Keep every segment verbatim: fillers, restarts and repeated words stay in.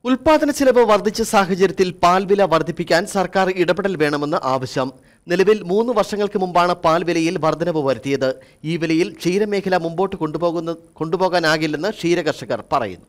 ഉൽപാദന ചെലവ് വർദ്ധിച്ച സാഹചര്യത്തിൽ പാൽ വില വർദ്ധിപ്പിക്കാൻ സർക്കാർ ഇടപെടൽ വേണമെന്ന് ആവശ്യം. നിലവിൽ മൂന്ന് വർഷങ്ങൾക്ക് മുമ്പാണ് പാൽ വിലയിൽ വർധനവ് വരുത്തിയത്. ഈ വിലയിൽ ക്ഷീരമേഖല മുമ്പോട്ട് കൊണ്ടുപോകുന്ന കൊണ്ടുപോകാനാകില്ലെന്ന് ക്ഷീരകർഷകർ പറയുന്നു.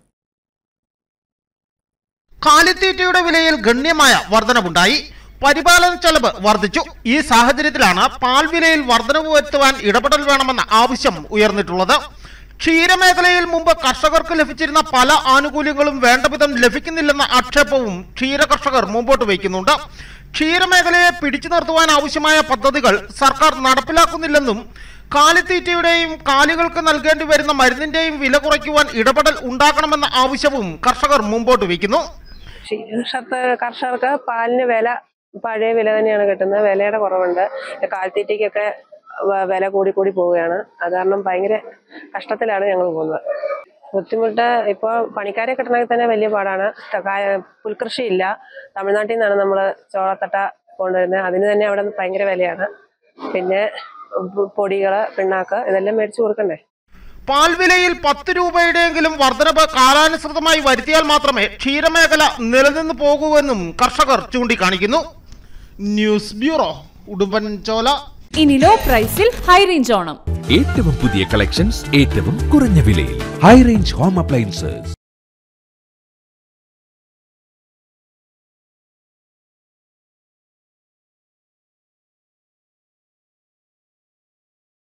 കാലിത്തീറ്റയുടെ വിലയിൽ ഗണ്യമായ വർധനവുണ്ടായി. പരിപാലന ചെലവ് വർദ്ധിച്ചു. ഈ സാഹചര്യത്തിലാണ് പാൽ വിലയിൽ വർധനവ് വരുത്തുവാൻ ഇടപെടൽ വേണമെന്ന ആവശ്യം ഉയർന്നിട്ടുള്ളത്. ക്ഷീരമേഖലയിൽ മുമ്പ് കർഷകർക്ക് ലഭിച്ചിരുന്ന പല ആനുകൂല്യങ്ങളും വേണ്ടവിധം ലഭിക്കുന്നില്ലെന്ന ആക്ഷേപവും ക്ഷീരകർഷകർ മുമ്പോട്ട് വയ്ക്കുന്നുണ്ട്. ക്ഷീരമേഖലയെ പിടിച്ചു നിർത്തുവാൻ ആവശ്യമായ പദ്ധതികൾ സർക്കാർ നടപ്പിലാക്കുന്നില്ലെന്നും കാലിത്തീറ്റയുടെയും കാലികൾക്ക് നൽകേണ്ടി വരുന്ന മരുന്നിന്റെയും വില കുറയ്ക്കുവാൻ ഇടപെടൽ ഉണ്ടാക്കണമെന്ന ആവശ്യവും കർഷകർ മുമ്പോട്ട് വയ്ക്കുന്നു. കർഷകർക്ക് പാലിന് വില പഴയ വില തന്നെയാണ് കിട്ടുന്നത്. വിലയുടെ കുറവുണ്ട്. കാലിത്തീറ്റയ്ക്കൊക്കെ വില കൂടി കൂടി പോവുകയാണ്. അത് കാരണം ഭയങ്കര കഷ്ടത്തിലാണ് ഞങ്ങൾ പോകുന്നത്. ബുദ്ധിമുട്ട് ഇപ്പോൾ പണിക്കാരെ കിട്ടണമെങ്കിൽ തന്നെ വലിയ പാടാണ്. പുൽകൃഷി ഇല്ല. തമിഴ്നാട്ടിൽ നിന്നാണ് നമ്മൾ ചോളത്തട്ട കൊണ്ടുവരുന്നത്. അതിന് തന്നെ അവിടെ ഭയങ്കര വിലയാണ്. പിന്നെ പൊടികള്, പിണ്ണാക്ക് ഇതെല്ലാം മേടിച്ചു കൊടുക്കണ്ടേ. പാൽ വിലയിൽ പത്ത് രൂപയുടെയെങ്കിലും വർധനവ് കാലാനുസൃതമായി വരുത്തിയാൽ മാത്രമേ ക്ഷീരമേഖല നിലനിന്ന് പോകൂവെന്നും കർഷകർ ചൂണ്ടിക്കാണിക്കുന്നു. News bureau, Udumbanchola. ഇനി ലോ പ്രൈസിൽ ഹൈ റേഞ്ച് ഓണം. ഏറ്റവും പുതിയ കളക്ഷൻസ് ഏറ്റവും കുറഞ്ഞ വിലയിൽ. High range home appliances.